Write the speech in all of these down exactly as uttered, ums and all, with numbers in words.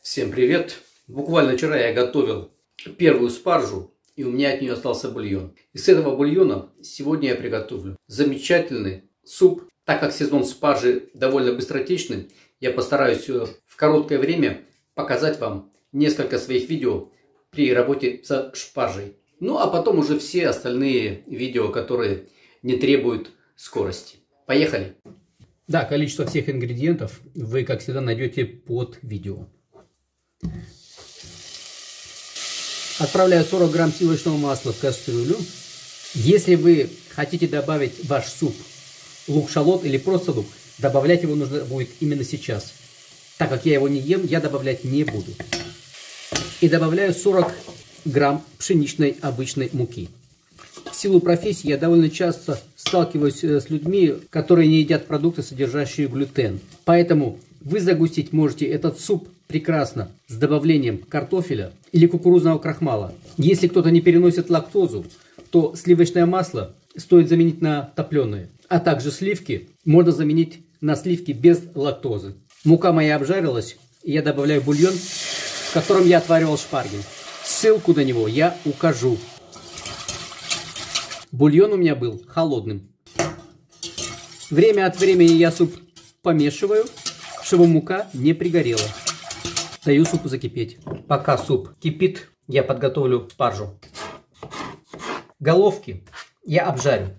Всем привет! Буквально вчера я готовил первую спаржу, и у меня от нее остался бульон. И с этого бульона сегодня я приготовлю замечательный суп. Так как сезон спаржи довольно быстротечный, я постараюсь в короткое время показать вам несколько своих видео при работе со спаржей. Ну а потом уже все остальные видео, которые не требуют скорости. Поехали! Да, количество всех ингредиентов вы, как всегда, найдете под видео. Отправляю сорок грамм сливочного масла в кастрюлю. Если вы хотите добавить в ваш суп лук-шалот или просто лук, добавлять его нужно будет именно сейчас. Так как я его не ем, я добавлять не буду. И добавляю сорок грамм пшеничной обычной муки. В силу профессии я довольно часто сталкиваюсь с людьми, которые не едят продукты, содержащие глютен. Поэтому вы загустить можете этот суп прекрасно с добавлением картофеля или кукурузного крахмала. Если кто-то не переносит лактозу, то сливочное масло стоит заменить на топленое. А также сливки можно заменить на сливки без лактозы. Мука моя обжарилась, и я добавляю бульон, в котором я отваривал шпаргель. Ссылку на него я укажу. Бульон у меня был холодным. Время от времени я суп помешиваю, чтобы мука не пригорела. Даю супу закипеть. Пока суп кипит, я подготовлю спаржу. Головки я обжарю.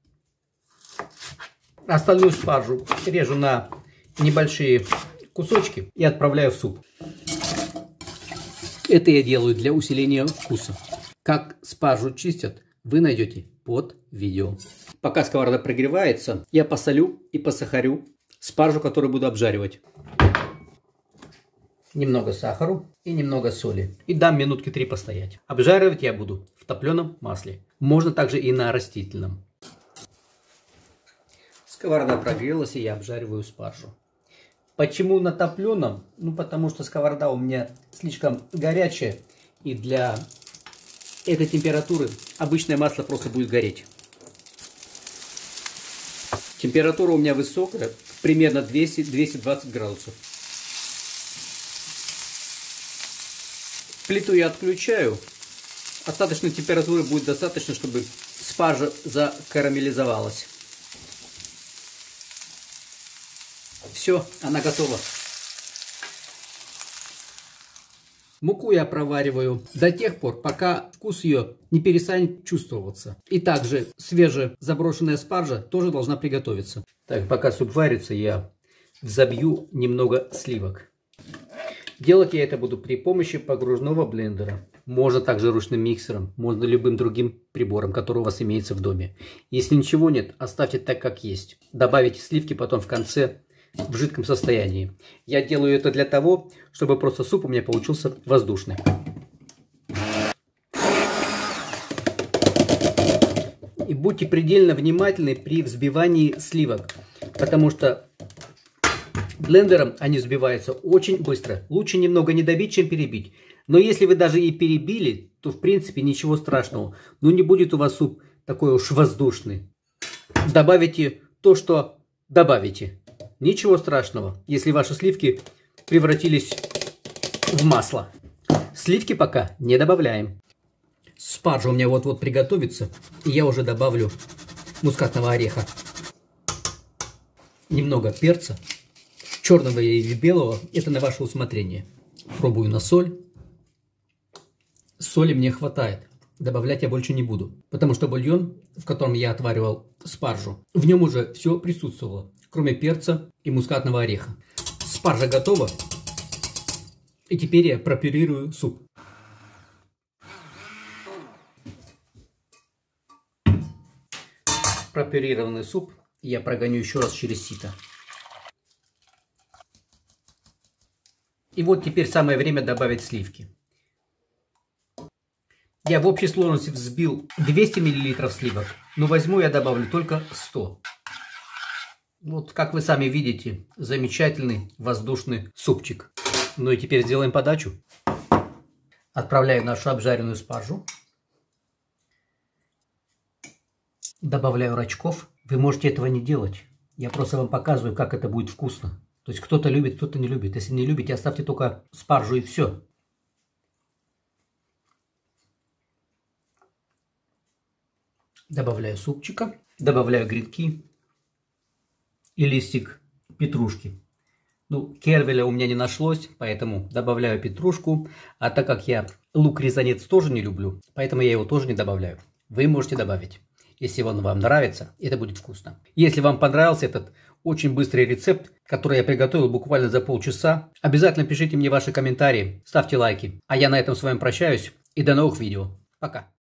Остальную спаржу режу на небольшие кусочки и отправляю в суп. Это я делаю для усиления вкуса. Как спаржу чистят, вы найдете под видео. Пока сковорода прогревается, я посолю и посахарю спаржу, которую буду обжаривать. Немного сахару и немного соли. И дам минутки три постоять. Обжаривать я буду в топленом масле. Можно также и на растительном. Сковорода прогрелась, и я обжариваю спаржу. Почему на топленом? Ну, потому что сковорода у меня слишком горячая. И для этой температуры обычное масло просто будет гореть. Температура у меня высокая, примерно двести — двести двадцать градусов. Плиту я отключаю. Остаточной температуры будет достаточно, чтобы спаржа закарамелизовалась. Все, она готова. Муку я провариваю до тех пор, пока вкус ее не перестанет чувствоваться. И также свежая заброшенная спаржа тоже должна приготовиться. Так, пока суп варится, я взобью немного сливок. Делать я это буду при помощи погружного блендера. Можно также ручным миксером, можно любым другим прибором, который у вас имеется в доме. Если ничего нет, оставьте так, как есть. Добавите сливки потом в конце в жидком состоянии. Я делаю это для того, чтобы просто суп у меня получился воздушный. И будьте предельно внимательны при взбивании сливок, потому что блендером они взбиваются очень быстро. Лучше немного не добить, чем перебить. Но если вы даже и перебили, то в принципе ничего страшного. Но не будет у вас суп такой уж воздушный. Добавите то, что добавите. Ничего страшного, если ваши сливки превратились в масло. Сливки пока не добавляем. Спаржа у меня вот-вот приготовится, и я уже добавлю мускатного ореха. Немного перца. Черного или белого, это на ваше усмотрение. Пробую на соль. Соли мне хватает. Добавлять я больше не буду. Потому что бульон, в котором я отваривал спаржу, в нем уже все присутствовало. Кроме перца и мускатного ореха. Спаржа готова. И теперь я пропюрирую суп. Пропюрированный суп я прогоню еще раз через сито. И вот теперь самое время добавить сливки. Я в общей сложности взбил двести миллилитров сливок, но возьму я добавлю только сто. Вот как вы сами видите, замечательный воздушный супчик. Ну и теперь сделаем подачу. Отправляю нашу обжаренную спаржу. Добавляю рачков. Вы можете этого не делать. Я просто вам показываю, как это будет вкусно. То есть кто-то любит, кто-то не любит. Если не любите, оставьте только спаржу и все. Добавляю супчика, добавляю гренки и листик петрушки. Ну, кервеля у меня не нашлось, поэтому добавляю петрушку. А так как я лук-резанец тоже не люблю, поэтому я его тоже не добавляю. Вы можете добавить, если он вам нравится, это будет вкусно. Если вам понравился этот очень быстрый рецепт, который я приготовил буквально за полчаса, обязательно пишите мне ваши комментарии, ставьте лайки. А я на этом с вами прощаюсь и до новых видео. Пока.